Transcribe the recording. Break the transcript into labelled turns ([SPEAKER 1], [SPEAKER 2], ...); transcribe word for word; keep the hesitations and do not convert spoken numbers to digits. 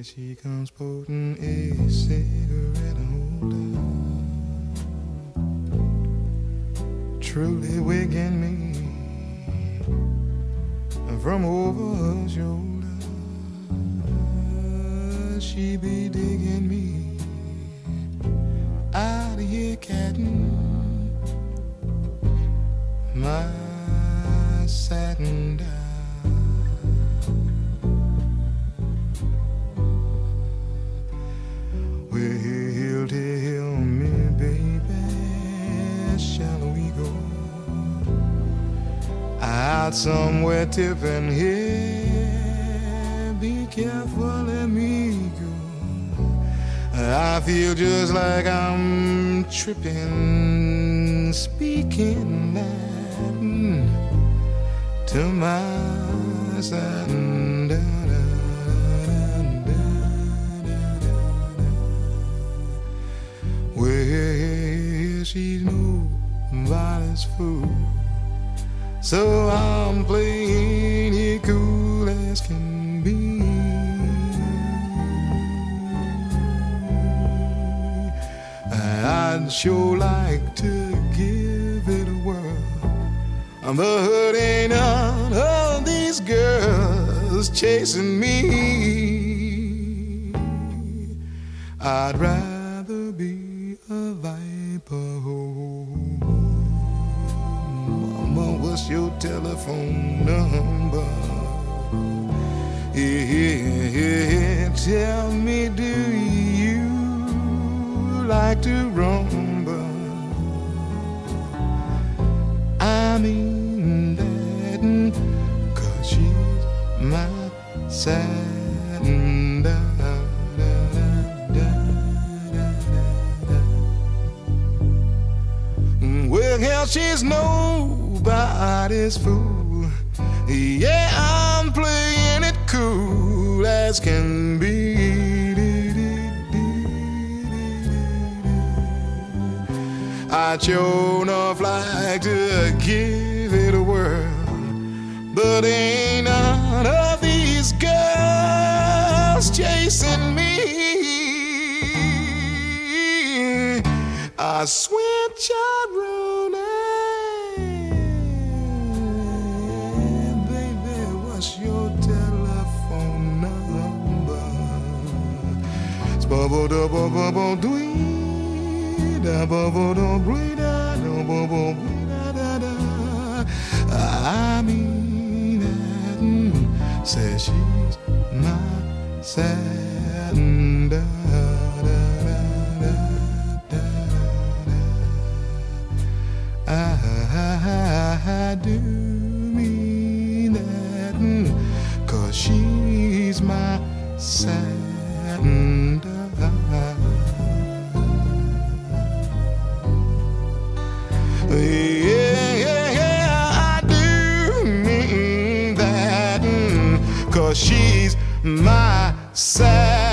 [SPEAKER 1] she comes putting a cigarette holder, truly waking me from over her shoulder. She be digging me out of here, cattin', my satin down. Well, tell me, baby, shall we go out somewhere tipping here? Be careful, let me go. I feel just like I'm tripping, speaking Latin to my satin down. Well, she's nobody's fool, so I'm playing it cool as can be. I'd sure like to give it a whirl, but ain't none of these girls chasing me. I'd rather be a viper. Mama, what's your telephone number? Yeah, yeah, tell me, do you like to rumble? I mean that, 'cause she's my satin down. Well, hell, she's nobody's fool. Yeah, I'm playing it cool as can be. I'd sure enough like to give it a whirl, but ain't none of these girls chasing me. I swear, child, baby, what's your telephone number? It's bubble double bubble dwee. I mean that, says she's my satin da, da, da, da, da. I, I do mean that, 'cause she's my satin da. Yeah, yeah, yeah, I do mean that, 'cause she's my side.